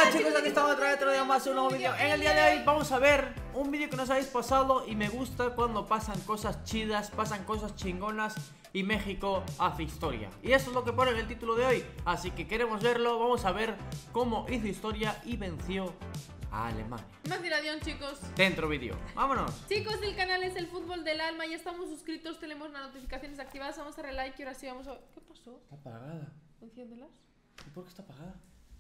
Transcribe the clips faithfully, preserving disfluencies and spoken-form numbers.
Hola chicos, aquí estamos otra vez otro día más, un nuevo vídeo. En el día de hoy vamos a ver un vídeo que nos habéis pasado y me gusta cuando pasan cosas chidas, pasan cosas chingonas y México hace historia. Y eso es lo que pone en el título de hoy, así que queremos verlo. Vamos a ver cómo hizo historia y venció a Alemania. Más dilación, chicos. Dentro vídeo, vámonos. Chicos, el canal es el Fútbol del Alma. Ya estamos suscritos, tenemos las notificaciones activadas. Vamos a darle like y ahora sí vamos a... ¿Qué pasó? Está apagada. Enciéndelas. ¿Y por qué está apagada?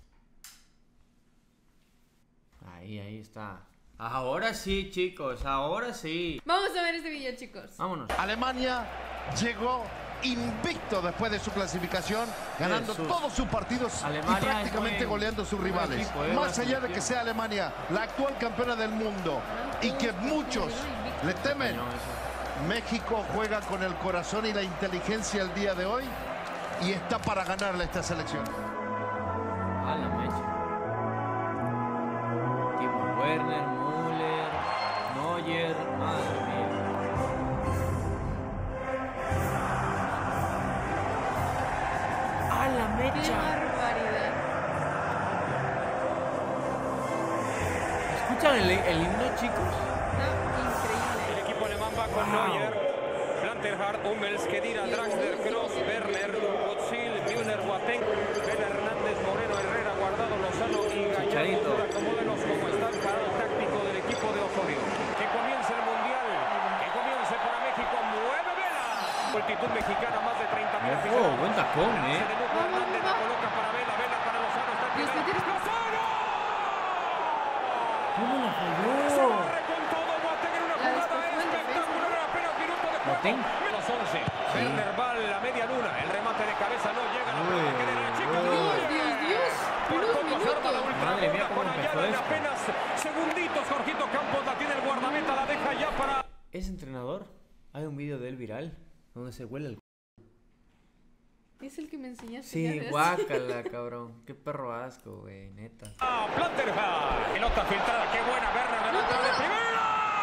Ahí, ahí está. Ahora sí, chicos, ahora sí. Vamos a ver este vídeo, chicos. Vámonos. Alemania llegó invicto después de su clasificación, ganando Jesús. todos sus partidos Alemania y prácticamente buen, goleando a sus rivales. equipo, eh, Más allá de que sea Alemania la actual campeona del mundo y que muchos le temen, México juega con el corazón y la inteligencia el día de hoy y está para ganarle a esta selección. A la mecha. Timo Werner, Müller, Neuer, madre mía. A la ¡Qué mecha. barbaridad! ¿Escuchan el, el himno, chicos? Está increíble. El equipo alemán va con Wow. Neuer, Planterhard, Hummels, Kedira, Draxler, Kroos, Werner, Özil, Müller, Boateng, Vela, Hernández, Moreno, Herrera, Guardado, Lozano y Chicharito. Gallardo. Acomódenos como está el parado táctico del equipo de Osorio. Que comience el Mundial, que comience para México, mueve Vela. Multitud mexicana, más de treinta mil Ojo, aficionados. buen tacón, eh. Se de Luco Hernández, la coloca para Vela, Vela para Lozano, está el Dios, primero. ¿qué tienes? ¡Lozano! ¿Cómo la falló? Corre con todo, Boateng en una La jugada despejó en espectacular, apenas minuto de juego. Boateng. Los once. Werner va a la media luna, el remate de cabeza no llega, la Uy, pelota que de la chica. uy. Dios, Dios, Dios. Por Unos poco se arma la minutos. última Madre mía, ronda cómo con empezó Ayala en esto. apenas segunditos. Jorgito Campos la tiene el guardameta, la deja ya para... ¿Es entrenador? Hay un vídeo de él viral donde se huele el c***. Es el que me enseñaste. Sí, ya ves. guácala, cabrón. Qué perro asco, güey, neta. Ah, Planterhard. Pelota filtrada, qué buena, Werner remata de primera.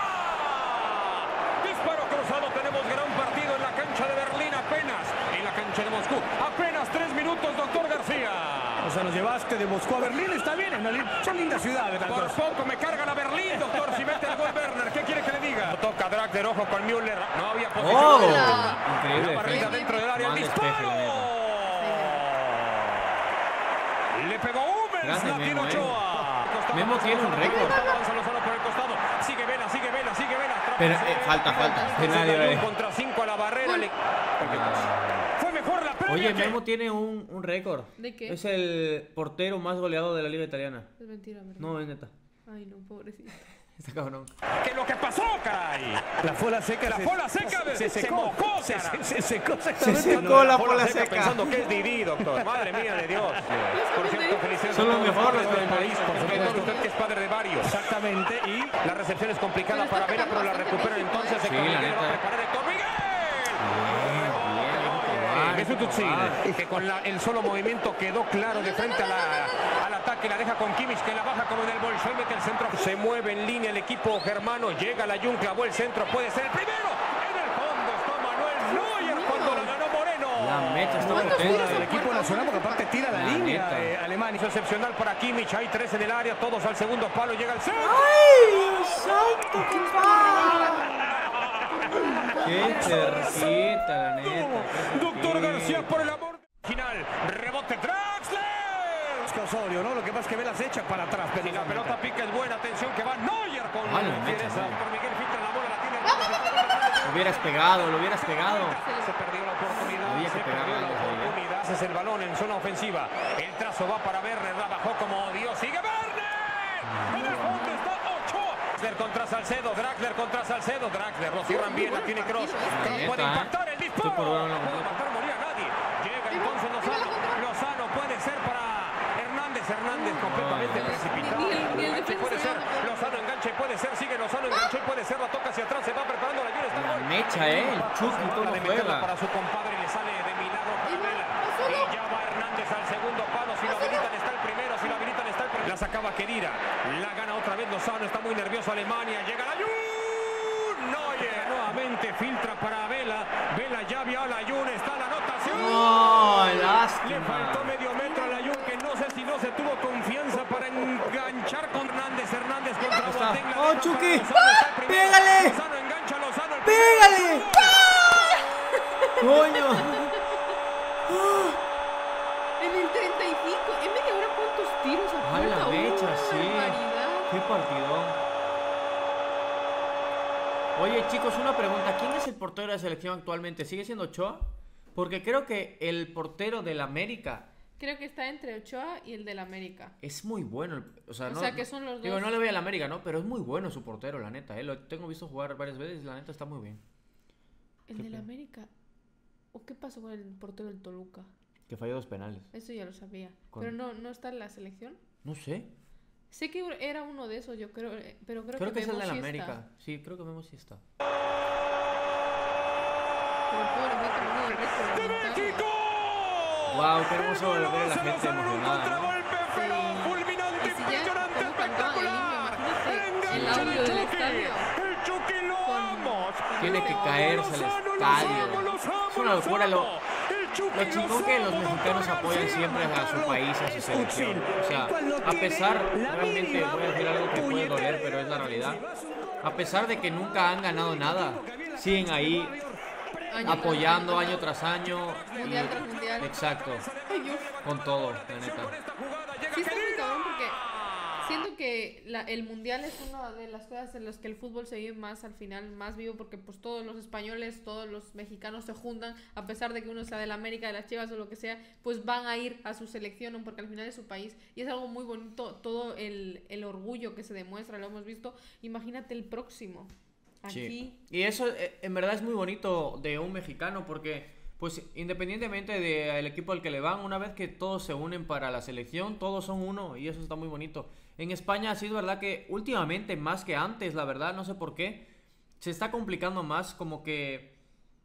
Disparo cruzado, tenemos gran partido en la cancha de Berlín apenas. En la cancha de Moscú, apenas tres minutos, doctor García. O sea, nos llevaste de Moscú a Berlín, está bien, es una lin- son lindas ciudades las Por dos. poco me cargan a Berlín, doctor. Si mete el gol Werner, ¿qué quiere que le diga? No toca Draxler, ojo con Müller. No había posición. ¡Oh! Hola. Increíble La barrida defensa. dentro del área, el Mal disparo. despeje, la neta. Le pegó Hummels, Grande la tiene Memo, eh. Ochoa. Costado, Memo avanza tiene un Lozano, récord. avanza Lozano por el costado. Sigue Vela, sigue Vela, sigue Vela. Atrapa, Pero, sigue eh, Vela. falta, falta. Se Nadie, cayó eh. contra cinco a la barrera. Le... Fue mejor la previa Oye, que- Memo tiene un, un récord. ¿De qué? Es el portero más goleado de la liga italiana. Es mentira, ¿verdad? No, es neta. Ay, no, pobrecito. Está cabrón. ¿Qué es lo que pasó, caray? La fola seca La se, fola seca se, se se secó, mojó, se, caray. se, se secó Se exactamente. secó la bola seca. Pensando que es Didi, doctor. Madre mía de Dios. Por cierto, felicidades. Son a los todos mejores padres del del país, por país, supuesto. por Usted que es padre de varios. Exactamente, y La recepción es complicada Pero para está Vela, pero la bastante recuperan físico, entonces. Sí, Héctor la Miguel va a neta. preparar Héctor Miguel. Bien, Mesut bien, Özil, bien. que con la- el solo movimiento quedó claro de frente a la, al ataque, la deja con Kimmich, que la baja como en el Bolshoi, mete el centro, se mueve en línea el equipo germano, llega la Jun, clavó el centro, puede ser el primero, en el fondo está Manuel Neuer cuando la ganó Moreno. La mecha está ¿Cuántos potente. goles el equipo nacional, porque aparte tira la, La línea neta. eh, Alemania. Hizo excepcional para Kimmich, hay tres en el área, todos al segundo palo, llega el centro. ¡Ay, Dios santo! ¡Qué pasa! ¡Qué cerquita, la neta! qué Doctor cerquita. García por el amor final, rebote Draxler. Busca Osorio, ¿no? Lo que pasa es que Vela se echa para atrás. Pero Si la pelota pica es buena, atención que va Neuer con Ah, la mecha, fiereza. Neuer. Por Miguel filtra la bola, la tiene. Lo hubieras pegado, lo hubieras pegado. Se perdió la oportunidad. Había que Se pegarla perdió la antes ahí, ¿eh? oportunidad. Ese es el balón en zona ofensiva. El trazo va para Werner, la bajó como Dios. Sigue Werner. En el fondo está Ochoa. Draxler contra Salcedo, Draxler contra Salcedo, Draxler, lo cierran bien, la tiene Kroos. Kroos neta, puede ¿eh? impactar el disparo. Estoy por ver una No puede completa. matar morir a nadie. Llega entonces Lozano. Lozano puede ser para Hernández. Hernández completamente Ay, precipitado. ni el- ni el Enganche puede defensa ser. se llama. Lozano enganche puede ser. Sigue Lozano enganche puede ser. La toca hacia atrás. Se va preparando la lluvia. Está La gol. mecha, eh. El Chucky, Se cómo trata de meterla juega. para su compadre. Le sale de milagro para Vela. Y ya va Hernández al segundo palo. Si lo habilitan está el primero. Si lo habilitan está el primero. La sacaba Kedira. La gana otra vez Lozano. Está muy nervioso Alemania. Llega la Jun. Neuer nuevamente filtra para Vela. Vela ya vio a la Jun. Está la anotación. ¡No! Le ¡Lástima! faltó medio metro a la Jun, que no sé si no se tuvo confianza para en- enganchar con Hernández. Hernández contra Está. Boateng. La ¡Oh, deja Chucky! para Lozano, está el primero. ¡Pégale! Lozano engancha a Lozano. el ¡Pégale! ¡Coño! En el treinta y cinco. ¿En media hora cuántos tiros a ¡A la puerta? mecha, ¡Uh, sí! barbaridad! ¡Qué partidón! Oye, chicos, una pregunta. ¿Quién es el portero de la selección actualmente? ¿Sigue siendo Ochoa? Porque creo que el portero del América Creo que está entre Ochoa y el del América. es muy bueno. O sea, O no, sea, que son los digo, dos. no le voy al América, ¿no? Pero es muy bueno su portero, la neta. ¿eh? Lo tengo visto jugar varias veces y la neta está muy bien. El ¿Qué del pe- América. ¿O qué pasó con el portero del Toluca? Que falló dos penales. Eso ya lo sabía. Con- Pero no, no está en la selección. No sé. Sé que era uno de esos, yo creo, eh, pero creo, Creo que es el Memo del sí América. está. Sí, creo que Memo sí está. Pero pobre, fue como uno de récord de México. Wow, qué hermoso ver a la gente emocionada, ¿no? Contragolpe feroz, fulminante, Y si ya impresionante, cómo cantaban el himno, espectacular. imagínate el Engancha audio del Chucky. estadio. El Chucky lo Con- amo. Tiene que Lo amo, caerse al los amo, los estadio. amo, los amo, Es una los locura lo- amo. El Chucky Lo chingón que los amo, mexicanos doctor apoyan García. siempre a su país, a su selección. O sea, a pesar, realmente voy a decir algo que puede doler, pero es la realidad. A pesar de que nunca han ganado nada, siguen ahí Año apoyando tras año año. tras año. Mundial y- tras mundial. Exacto, Ay, Dios. con todo, la neta. Sí, está muy cabrón porque siento que la- el mundial es una de las cosas en las que el fútbol se vive más al final, más vivo, porque pues todos los españoles, todos los mexicanos se juntan, a pesar de que uno sea de la América, de las Chivas o lo que sea, pues van a ir a su selección, porque al final es su país, y es algo muy bonito, todo el, el orgullo que se demuestra, lo hemos visto. Imagínate el próximo. Aquí. Sí. Y eso eh, en verdad es muy bonito de un mexicano porque, pues independientemente del equipo al que le van, una vez que todos se unen para la selección, todos son uno y eso está muy bonito. En España ha sido verdad que últimamente, más que antes, la verdad, no sé por qué, se está complicando más, como que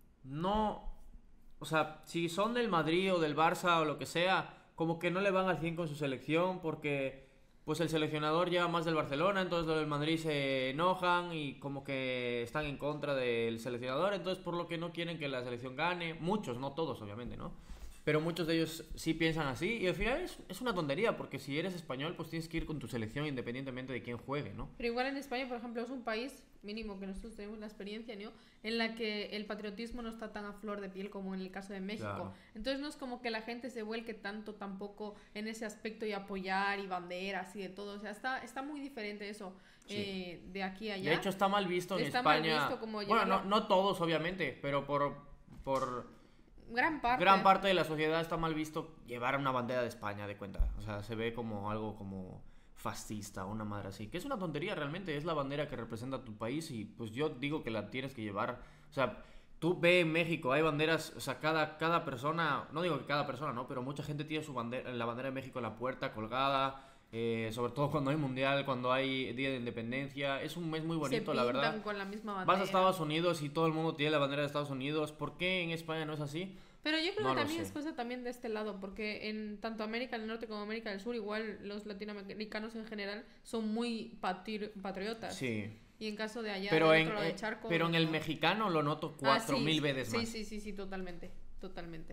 no... O sea, si son del Madrid o del Barça o lo que sea, como que no le van al cien con su selección porque... Pues el seleccionador lleva más del Barcelona, entonces los del Madrid se enojan y como que están en contra del seleccionador, entonces por lo que no quieren que la selección gane. Muchos, no todos obviamente, ¿no? Pero muchos de ellos sí piensan así y al final es, es una tontería porque si eres español pues tienes que ir con tu selección independientemente de quién juegue, ¿no? Pero igual en España, por ejemplo, es un país mínimo que nosotros tenemos la experiencia, ¿no? En la que el patriotismo no está tan a flor de piel como en el caso de México. Claro. Entonces no es como que la gente se vuelque tanto tampoco en ese aspecto y apoyar y banderas y de todo. O sea, está, está muy diferente eso Sí. eh, de aquí a allá. De hecho está mal visto en Está mal España. visto como bueno, no, llevarlo- no todos obviamente, pero por... por gran parte. gran parte de la sociedad está mal visto llevar una bandera de España, de cuenta. O sea, se ve como algo como fascista, una madre así. Que es una tontería realmente, es la bandera que representa a tu país y pues yo digo que la tienes que llevar. O sea, tú ve en México, hay banderas, o sea, cada, cada persona, no digo que cada persona, ¿no? Pero mucha gente tiene su bandera, la bandera de México en la puerta, colgada. Eh, sobre todo cuando hay mundial, cuando hay Día de Independencia. Es un mes muy bonito, se la pintan verdad. con la misma bandera. Vas a Estados Unidos y todo el mundo tiene la bandera de Estados Unidos. ¿Por qué en España no es así? Pero yo creo No que lo también sé. es cosa también de este lado, porque en tanto América del Norte como América del Sur, igual los latinoamericanos en general son muy patri- patriotas. Sí. Y en caso de allá, Pero del en, otro lado del eh, charco, pero en el no. mexicano lo noto Ah, cuatro sí, mil veces sí, más. Sí, sí, sí, totalmente, totalmente.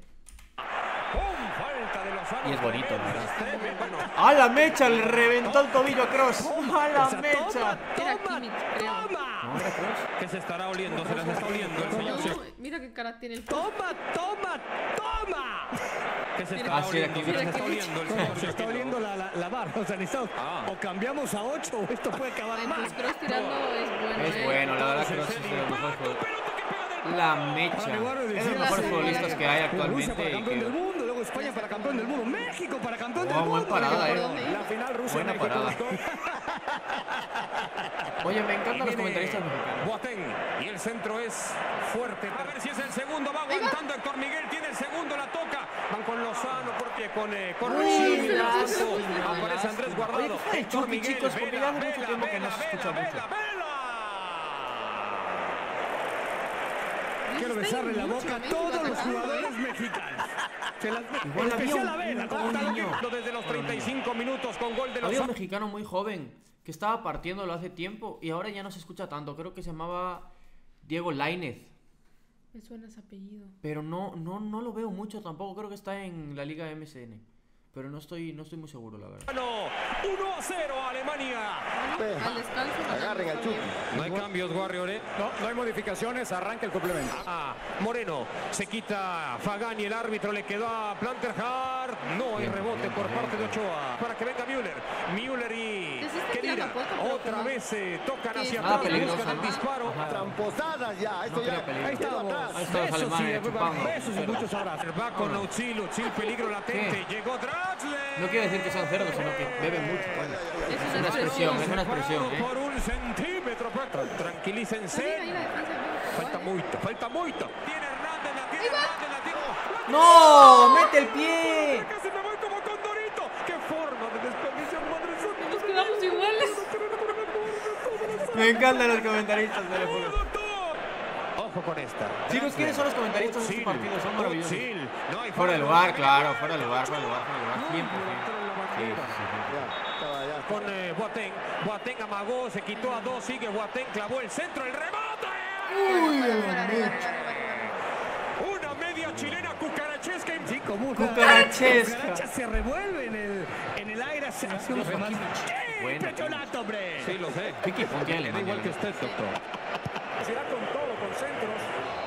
¡Pum! Falta de Lozano. Y es bonito, Tremenda, ¿verdad? tremenda. Bueno, ¡A la mecha! Le reventó el tobillo a Kroos. ¡A la O sea, mecha! Era Kimmich, creo. No, era Kroos. ¿qué se estará oliendo? Se las está oliendo el señor. No, mira qué cara tiene el ¡Toma, toma, toma! ¿Qué se Mira, estará Ah, sí, era oliendo? Se Kimmich. las está oliendo el señor. Se está oliendo la, la, la barra. O sea, necesitamos- Ah. o cambiamos a ocho o esto puede acabar Ay, mal. pues Kroos tirando es bueno. Es eh. bueno, la verdad Kroos es de los mejores jugadores. La mecha. Para lugar de Es de decir, los mejores sí, futbolistas que hay Rusia actualmente. para y campeón del que- mundo, luego España para campeón del mundo, México para campeón Oh, del mundo. buena parada, ¿Por eh. dónde iba? La final Rusia Buena México. parada. Oye, me encantan los comentaristas mexicanos. Boateng. Y el centro es fuerte. A ver si es el segundo. Va aguantando Héctor Miguel. Tiene el segundo. La toca. Van con Lozano. Por pie. Con, eh, con Uy, Rossi. golazo, Aparece golazo. Andrés Oye, Guardado. ¿qué fue el Héctor Chucky, Miguel, chicos? Porque vela, ya hace mucho vela, tiempo que no vela, se escucha vela, mucho. vela, vela. Quiero Está besarle la mucho boca a México todos los atacando, jugadores ¿eh? mexicanos. Se las... Igual en había especial un- a Vela, un- ¿cómo un está lo que- niño. Desde los treinta y cinco minutos con gol de Había un Lozano. mexicano muy joven que estaba partiéndolo hace tiempo y ahora ya no se escucha tanto. Creo que se llamaba Diego Lainez. Me suena ese apellido. Pero no, no, no lo veo mucho tampoco. Creo que está en la Liga M S N. pero no estoy, no estoy muy seguro, la verdad. uno a cero Alemania. Al descanso. Agarren al Chucky. No hay cambios, Warrior, ¿eh? No, no hay modificaciones, arranca el complemento. Ah, Moreno, se quita Fagani, el árbitro le quedó a Planterhard. No hay rebote por parte de Ochoa. Para que venga Müller. Müller y Se está Kedira. tirando puerta, pero Otra no. vez se tocan Sí, hacia nada atrás, peligroso, buscan el ¿no? disparo. Ajá. Tramposadas ya. Esto No ya. creo peligro. Ahí estamos. atrás. Ahí están los Besos alemanes y chupando. besos y muchos abrazos. Va con Utzil, Utzil peligro latente. ¿Qué? Llegó Draxler. No quiere decir que sean cerdos, sino que beben mucho. Bueno, Es es una una expresión, es una expresión, Separado ¿eh? por un centímetro. Tra- Tranquilícense. Ahí, ahí la defensa, ¿no? Falta mucho, falta mucho. Tiene Hernández, la tiene Hernández, la tiene. ¡No! ¡Mete el pie! Casi me voy como Condorito. ¡Qué forma de desperdiciar, madre santa! Nos quedamos iguales. Me encantan los comentaristas de la fútbol. Ojo con esta. Chicos, ¿quiénes son los comentaristas de este Utzil, partido? Son maravillosos. Utzil. No hay Fuera de falta. lugar, claro, fuera de lugar, fuera de lugar, fuera de lugar. cien por ciento. Sí, sí, sí. Ya, estaba ya. Con eh, Boateng. Boateng amagó, se quitó a dos, sigue Boateng, clavó el centro, el rebote. Uy, arriba, arriba, arriba, arriba. Una media chilena cucarachesca. Sí, como una Cucarachesca. cucaracha se revuelve en el, en el aire, se hace un remate. Buena, ¡Impresionante, hombre! Sí, lo sé. Piqui Fontiel, Da man, igual ya que ves. usted, doctor. Se da con todo, con centros.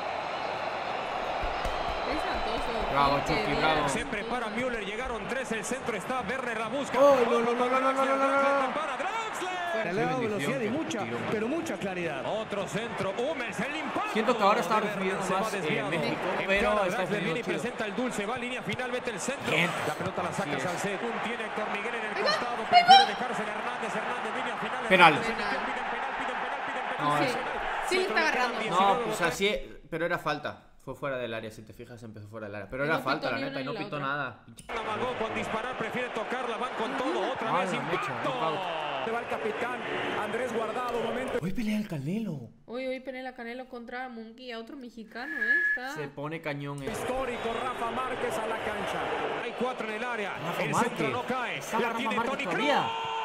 Es Santoso. Bravo, Que Chucky, bien. bravo. Se prepara Müller, llegaron tres, el centro está, Werner la busca. Oh, no, no, no, no, no, no, no, no, no. Se prepara Draxler. Elevada bendición, velocidad y qué mucha, tirón. pero mucha claridad. Otro centro, Hummels, el impacto. Siento que ahora está de Werner, recibiendo se va más, eh, desviado. México, Encara, pero está Draxler defendiendo viene y chido. presenta el dulce, va a línea final, mete el centro. Bien. La pelota la saca Así es. Salcedo. Tiene Héctor Miguel en el costado, prefiere dejarse en Hernández, Hernández, línea final. Penal. Hernández, piden penal, piden penal, piden penal, No, piden es- penal. Sí, le está agarrando. No, pues así, pero era falta. Fue fuera del área, si te fijas, empezó fuera del área. Pero Y era no falta, pitó la ni neta, una y no ni la pitó otra. nada. Amagó con disparar, prefiere tocarla, van con todo, otra Ay, vez la mecha, impacto. knockout. Se va el capitán Andrés Guardado, momento. Hoy pelea el Canelo. Hoy, hoy Penela Canelo contra Munguía, otro mexicano, ¿eh? Está... Se pone cañón esto. Histórico, Rafa Márquez a la cancha. Hay cuatro en el área, Rafa el Márquez. centro no cae. Estaba La Rafa tiene Márquez Toni todavía.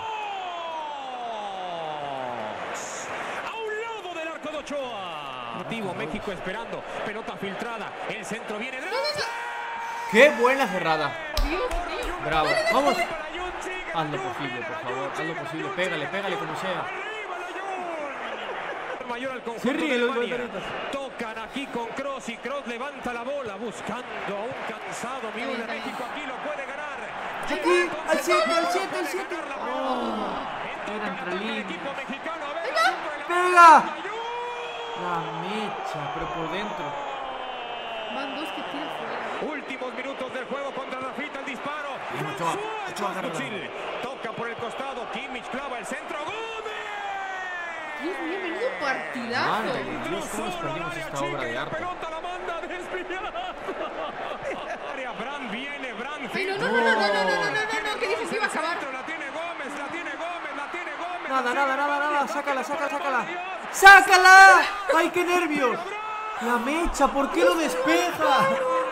Kroos. A un lado del arco de Ochoa. Motivo, México esperando, pelota filtrada, el centro viene. ¡Qué buena cerrada! Dios mío. Bravo, vamos. Para Jun, sigue la Haz lo Jun, posible, viene por la favor, Jun, haz sigue lo la posible. Jun, Pégale, sigue pégale la como Jun. sea. Arriba la Jun. Mayor al conjunto Se ríen de los Alemania. comentaristas. Tocan aquí con Kroos y Kroos levanta la bola buscando a un cansado Müller. México aquí lo puede ganar. Aquí, al siete, al siete, al Puede siete. ganar la Oh, pelota. era entre El líneas. equipo mexicano, a ver, la Jun por el ¡Pega! la Jun. La mecha, pero por dentro. Van dos que tiran fuera. Últimos minutos del juego contra Rafita, el disparo. Bien, Ochoa, Ochoa, agárrala. Utzil. Toca por el costado, Kimmich clava el centro. ¡Gómez! Dios mío, menudo partidazo. Madre de Dios, cómo nos perdimos esta obra de La arte. pelota la manda desviada. Área, Brand viene, Brand. Ay, no, no, no, no, no, no, no, no, no, no, que dices que iba a acabar. La tiene Gómez, la tiene Gómez, la tiene Gómez. Nada, la nada, tiene nada, Gómez, nada. la Sácala, tiene sácala, por sácala. Dios. ¡Sácala! ¡Ay, qué nervios! La mecha, ¿por qué lo despeja?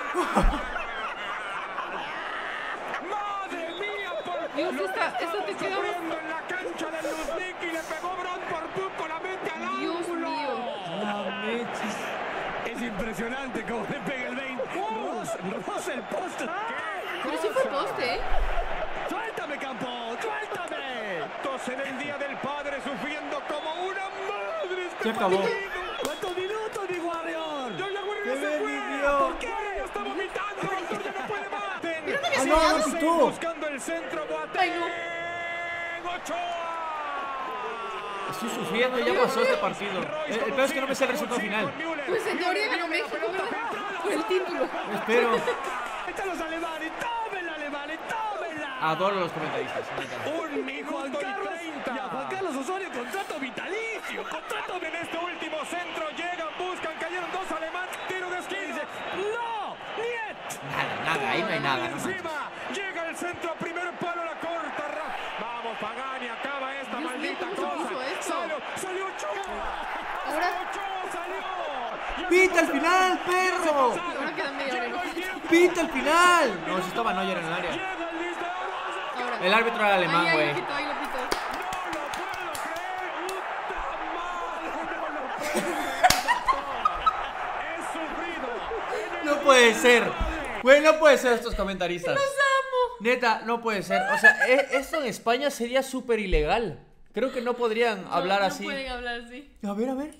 ¡Madre mía! Por Dios, lo esta- que esta te estamos quedó- sufriendo en la cancha de Luzhniki, le pegó Brand por poco, la mete al Dios ángulo. mío. La mecha. Es impresionante cómo le pega el veinte. Rosa, rosa el poste. Pero sí fue poste, ¿eh? ¡Suéltame, campo! ¡Suéltame! Entonces en el Día del Padre sufriendo como una madre. este Se acabó. partido. ¿Cuántos minutos, mi Warrior? Yo ya Warrior ¡Qué ya se fue. bendición! ¿Por qué? Ya está vomitando, doctor, ya no puede más. ¡Ah, no, no pitó! Buscando el centro, Boateng. Ochoa. Estoy sufriendo, ya pasó este partido. El, el peor es que no me sé el resultado final. Pues en teoría ganó México, ¿verdad? Por el título. Espero. ¡Están los alemanes! ¡Tómenla, alemanes! ¡Tómenla! Adoro a los comentaristas. neta. Un Juan minuto y Carlos, y a Juan treinta. Carlos Osorio, contrato vitalicio. Contrato en este último centro. Llegan, buscan, cayeron dos alemanes. Tiro de esquina. ¡No! ¡Niet! Nada, nada, ahí no hay nada. No manches. Encima, llega el centro, primer palo, la corta. Ra- Vamos, Pagani, acaba esta Dios mío, maldita ¿cómo se cosa. puso esto? Salió, salió Ochoa. Ahora, Ochoa salió. Ya ¡Pita se al final, pasaron. perro! ahora queda media hora. Llegó el tiempo. ¡Pita al final! No, si estaba Neuer en el área. Llega el disparo. Ahora. El árbitro era alemán, Ahí, ahí güey. lo pito, ahí lo pito. No lo puedo creer. ¡Puta madre! No lo puedo creer. He sufrido. No puede ser. Güey, no puede ser estos comentaristas. ¡Los amo! Neta, no puede ser. O sea, e- esto en España sería súper ilegal. Creo que no podrían No, hablar no así. pueden hablar así. A ver, a ver.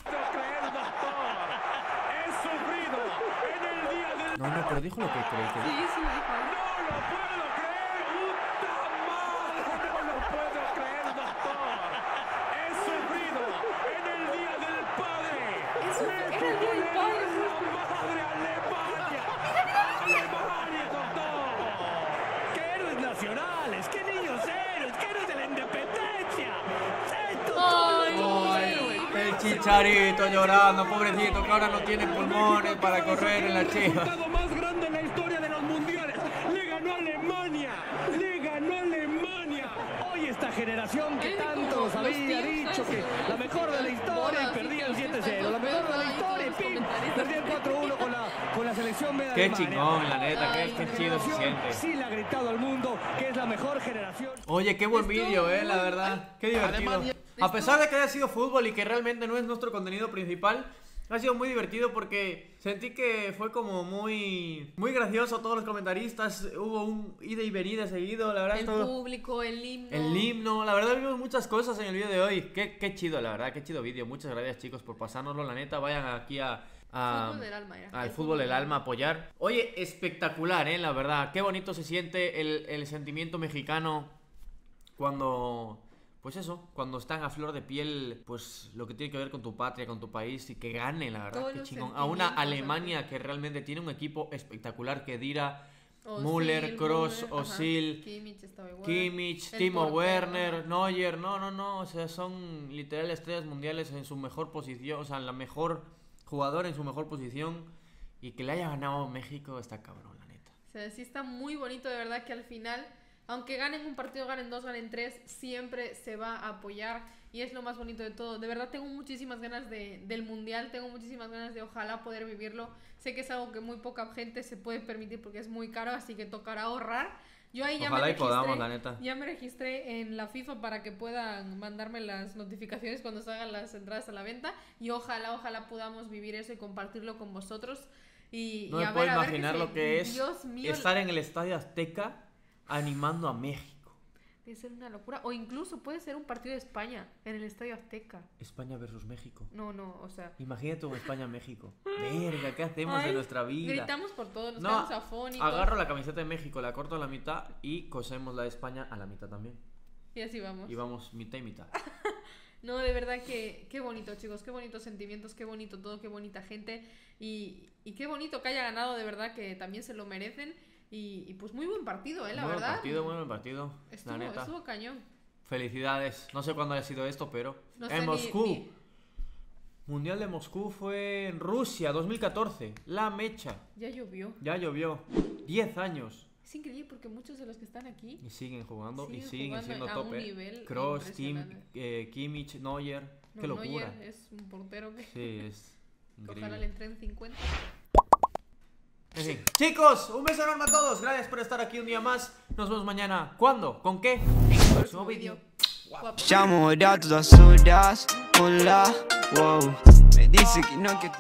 He sufrido en el día del... No, no, pero dijo lo que creí que Sí, sí lo dijo. ¡No lo puedo creer! ¡Puta madre! ¡No lo puedo creer, doctor! He sufrido en el día del padre. Eso Me era el tocó día del padre. la madre Alemania. ¡Alemania, doctor! ¡Qué héroes nacionales! ¡Qué niños héroes! ¡Qué héroes de la independencia! ¡Estos Ay, son los Ay, héroes! el Chicharito llorando, pobrecito, que ahora no tiene pulmones para correr en la El chiva. resultado más grande en la historia de los mundiales. Le ganó a Alemania. Le ganó a Alemania. Hoy esta generación que Es tanto como nos había los tíos, dicho que ¿sabes? la mejor de la historia y Bodas, perdía y el que siete los cero. La mejor de la fiestas, historia y todos pim. los comentaristas. Perdía el cuatro uno con la, con la selección de Qué Alemania. chingón, la neta, qué, Ay, qué Esta chido se generación siente. Sí le ha gritado al mundo que es la mejor generación. Oye, qué buen Estuvo vídeo, eh, la muy- verdad. Qué divertido. Alemania- A pesar de que haya sido fútbol y que realmente no es nuestro contenido principal, ha sido muy divertido porque sentí que fue como muy muy gracioso todos los comentaristas. Hubo un ida y venida seguido, la verdad. El todo- público, el himno. El himno, la verdad vimos muchas cosas en el vídeo de hoy. Qué, qué chido, la verdad, qué chido vídeo. Muchas gracias, chicos, por pasárnoslo. La neta, vayan aquí a... a- Fútbol del alma era. al El fútbol del alma a apoyar. Oye, espectacular, eh, la verdad. Qué bonito se siente el, el sentimiento mexicano cuando... Pues eso, cuando están a flor de piel, pues lo que tiene que ver con tu patria, con tu país y que gane, la verdad, Todos qué los chingón. A una sentimientos, Alemania que realmente tiene un equipo espectacular que Dira, Ozil, Müller, Kroos, Müller, ajá. Ozil, Kimmich estaba igual. Kimmich, El Timo portero, Werner, ajá. Neuer, no, no, no, o sea, son literal estrellas mundiales en su mejor posición, o sea, la mejor jugador en su mejor posición y que le haya ganado México está cabrón, la neta. O sea, sí está muy bonito, de verdad, que al final, aunque ganen un partido, ganen dos, ganen tres, siempre se va a apoyar y es lo más bonito de todo. De verdad tengo muchísimas ganas de, del mundial, tengo muchísimas ganas de ojalá poder vivirlo. Sé que es algo que muy poca gente se puede permitir porque es muy caro, así que tocará ahorrar. Yo ahí ya Ojalá me y registré, podamos, la neta. ya me registré en la FIFA para que puedan mandarme las notificaciones cuando salgan las entradas a la venta y ojalá, ojalá podamos vivir eso y compartirlo con vosotros. Y, No y me a puedo ver, a ver imaginar qué se- lo que es Dios mío, estar en el Estadio Azteca animando a México. debe ser una locura. O incluso puede ser un partido de España en el Estadio Azteca. España versus México. No, no, o sea. Imagínate un España-México. Verga, ¿qué hacemos Ay, de nuestra vida? Gritamos por todo, nos No, quedamos afónicos. agarro la camiseta de México, la corto a la mitad y cosemos la de España a la mitad también. Y así vamos. Y vamos mitad y mitad. No, de verdad que qué bonito, chicos, qué bonitos sentimientos, qué bonito todo, qué bonita gente. Y, y qué bonito que haya ganado, de verdad que también se lo merecen. Y, y pues muy buen partido, eh, la Muy buen verdad. partido, muy buen partido. Estuvo, la neta. estuvo cañón. Felicidades. No sé cuándo haya sido esto, pero No en sé ni- Moscú. ni- Mundial de Moscú fue en Rusia, dos mil catorce. La mecha. Ya llovió. Ya llovió. diez años. Es increíble porque muchos de los que están aquí Y siguen jugando y Siguen siguen jugando siendo a un top. eh. nivel Kroos, Kim, impresionante. eh, Kimmich, Neuer. no, Qué locura. Neuer es un portero que, Sí, es que ojalá le increíble. entren cincuenta. En fin. Chicos, un beso enorme a todos. Gracias por estar aquí un día más. Nos vemos mañana. ¿Cuándo? ¿Con qué? En el próximo vídeo. Guapo. Llamo a todas horas, hola, wow. Me dice que no, que